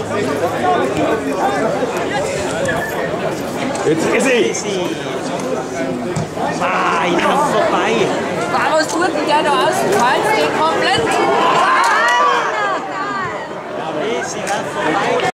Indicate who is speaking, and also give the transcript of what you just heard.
Speaker 1: Jetzt ist sie!
Speaker 2: Ah, ich bin noch vorbei.
Speaker 3: Was tut denn der da außen? Falls den komplett?